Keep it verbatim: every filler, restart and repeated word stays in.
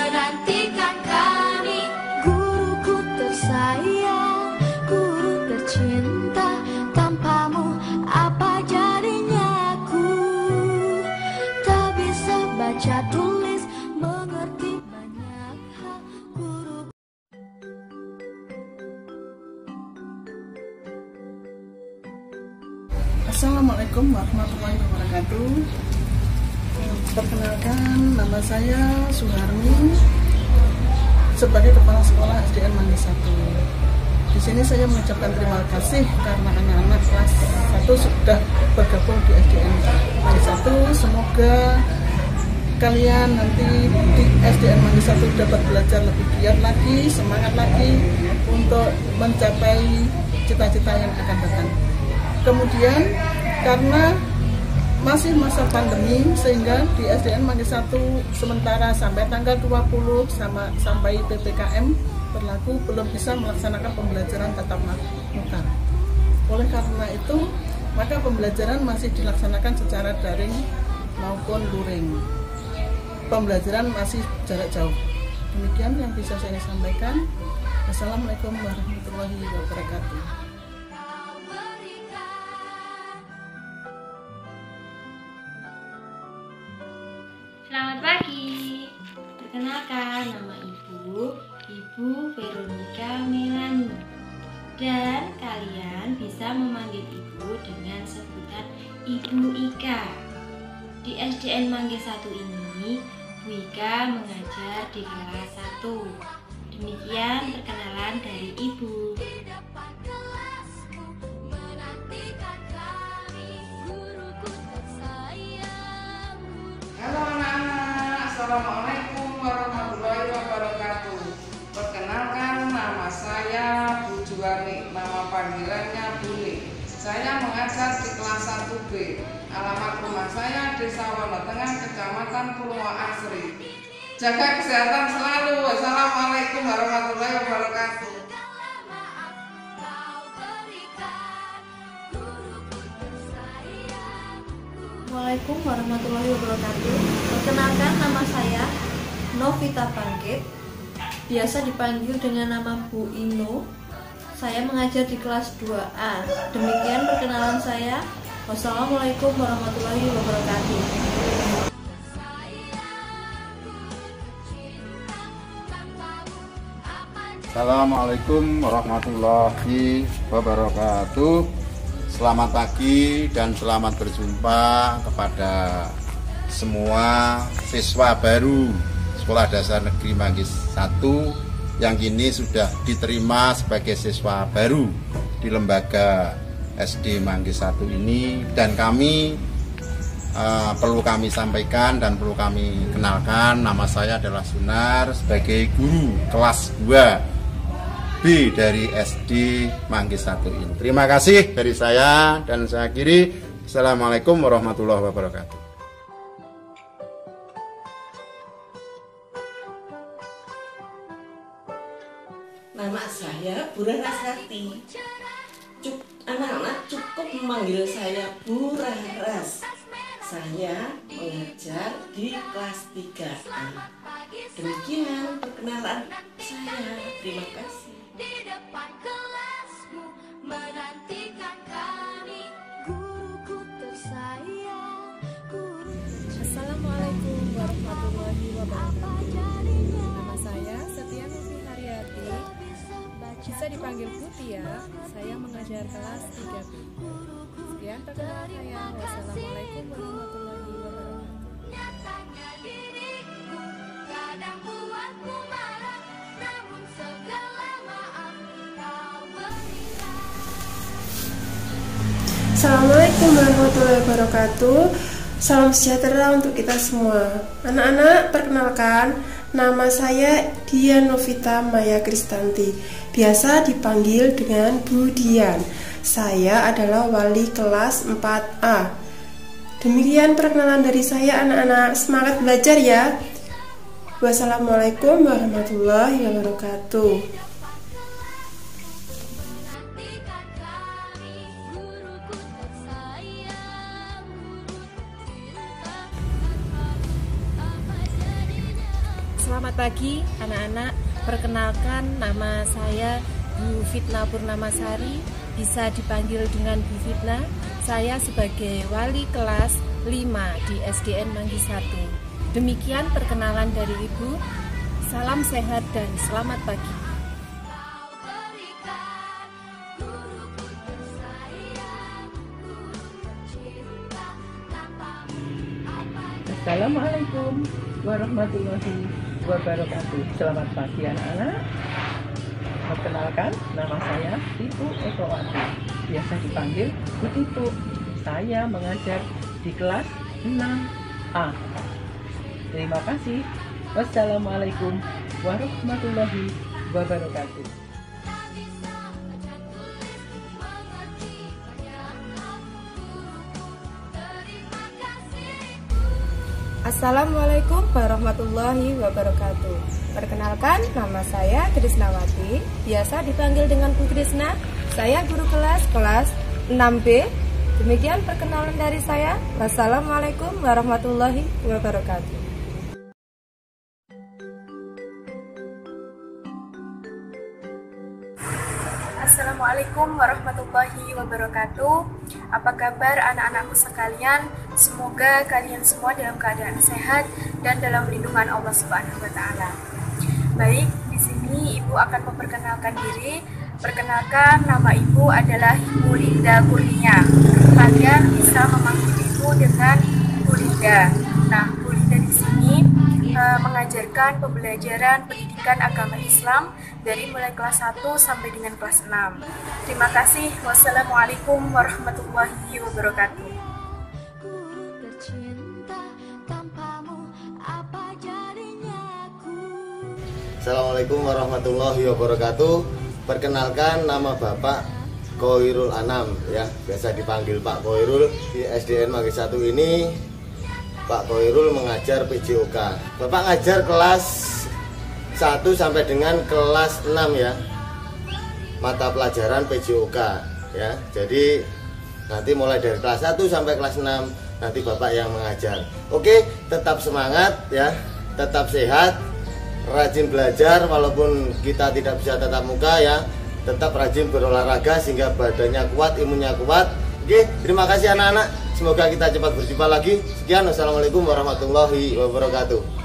menantikan kami. Guruku tersayang, guru tercinta, tanpamu apa jadinya aku? Tak bisa baca tulis, mengerti banyak hal. Guru. Assalamualaikum warahmatullahi wabarakatuh. Perkenalkan, nama saya Suharmi sebagai Kepala Sekolah S D N Mangis satu. Di sini saya mengucapkan terima kasih karena anak-anak kelas satu sudah bergabung di S D N Mangis satu. Semoga kalian nanti di S D N Mangis satu dapat belajar lebih giat lagi, semangat lagi untuk mencapai cita-cita yang akan datang. Kemudian karena masih masa pandemi sehingga di S D N Mangis satu sementara sampai tanggal dua puluh sama sampai P P K M berlaku belum bisa melaksanakan pembelajaran tatap muka. Oleh karena itu, maka pembelajaran masih dilaksanakan secara daring maupun luring. Pembelajaran masih jarak jauh. Demikian yang bisa saya sampaikan. Assalamualaikum warahmatullahi wabarakatuh. Selamat pagi. Perkenalkan, nama Ibu, Ibu Veronica Melani. Dan kalian bisa memanggil Ibu dengan sebutan Ibu Ika. Di S D N Mangis satu ini, Bu Ika mengajar di kelas satu. Demikian perkenalan dari Ibu. Halo anak-anak, Assalamualaikum warahmatullahi wabarakatuh. Perkenalkan, nama saya Bu Juwani, nama panggilannya Buni. Saya mengajar di kelas satu B. Alamat rumah saya Desa Wono Tengah, Kecamatan Purwo Asri. Jaga kesehatan selalu. Wassalamualaikum warahmatullahi wabarakatuh. Assalamualaikum warahmatullahi wabarakatuh. Perkenalkan, nama saya Novita Bangkit, biasa dipanggil dengan nama Bu Ino. Saya mengajar di kelas dua A. Demikian perkenalan saya. Wassalamualaikum warahmatullahi wabarakatuh. Assalamualaikum warahmatullahi wabarakatuh. Selamat pagi dan selamat berjumpa kepada semua siswa baru Sekolah Dasar Negeri Mangis satu yang kini sudah diterima sebagai siswa baru di lembaga S D Mangis satu ini. Dan kami uh, perlu kami sampaikan dan perlu kami kenalkan, nama saya adalah Sunar sebagai guru kelas dua B dari S D Mangis satu ini. Terima kasih dari saya dan saya akhiri. Assalamualaikum warahmatullahi wabarakatuh. Nama saya Bu Rasati. Anak-anak cukup memanggil saya Bu Raras. Saya mengajar di kelas tiga A. Demikian perkenalan saya. Terima kasih. Di depan kelasmu menantikan kami. Guruku tersayang, guru. Assalamualaikum warahmatullahi wabarakatuh. Nama saya Setia Nufi Haryati, bisa dipanggil Putih ya. Saya mengajar kelas tiga B. Sekian perkenalan saya. Wassalamualaikum warahmatullahi wabarakatuh. Nyatanya diriku kadang buatku marah, namun segala maaf kau berikan. Assalamualaikum warahmatullahi wabarakatuh. Salam sejahtera untuk kita semua. Anak-anak, perkenalkan, nama saya Dian Novita Maya Kristanti, biasa dipanggil dengan Bu Dian. Saya adalah wali kelas empat A. Demikian perkenalan dari saya anak-anak. Semangat belajar ya. Wassalamualaikum warahmatullahi wabarakatuh. Selamat pagi anak-anak, perkenalkan nama saya Bu Fitna Purnamasari, bisa dipanggil dengan Bu Fitna. Saya sebagai wali kelas lima di S D N Manggi satu. Demikian perkenalan dari Ibu. Salam sehat dan selamat pagi. Assalamualaikum warahmatullahi wabarakatuh. Selamat pagi anak-anak. Perkenalkan, nama saya Ibu Ekowati, biasa dipanggil Bu Ibu. Saya mengajar di kelas enam A. Terima kasih. Wassalamualaikum warahmatullahi wabarakatuh. Assalamualaikum warahmatullahi wabarakatuh. Perkenalkan, nama saya Krisnawati, biasa dipanggil dengan Bu Krisna. Saya guru kelas kelas enam B. Demikian perkenalan dari saya. Wassalamualaikum warahmatullahi wabarakatuh. Assalamualaikum warahmatullahi wabarakatuh. Apa kabar anak-anakku sekalian? Semoga kalian semua dalam keadaan sehat dan dalam lindungan Allah Subhanahu wa taala. Baik, di sini Ibu akan memperkenalkan diri. Perkenalkan, nama Ibu adalah Ibu Linda Kurnia. Kalian bisa memanggil Ibu dengan Bu Linda. Nah, Bu Linda di sini uh, mengajarkan pembelajaran pendidikan agama Islam dari mulai kelas satu sampai dengan kelas enam. Terima kasih. Wassalamualaikum warahmatullahi wabarakatuh. Assalamualaikum warahmatullahi wabarakatuh. Perkenalkan, nama Bapak Khoirul Anam, ya, biasa dipanggil Pak Khoirul. Di S D N Manggi satu ini Pak Khoirul mengajar P J O K. Bapak ngajar kelas satu sampai dengan kelas enam, ya, mata pelajaran P J O K, ya. Jadi nanti mulai dari kelas satu sampai kelas enam nanti Bapak yang mengajar. Oke, tetap semangat, ya, tetap sehat, rajin belajar walaupun kita tidak bisa tatap muka, ya, tetap rajin berolahraga sehingga badannya kuat, imunnya kuat. Oke, terima kasih anak-anak, semoga kita cepat berjumpa lagi. Sekian, wassalamualaikum warahmatullahi wabarakatuh.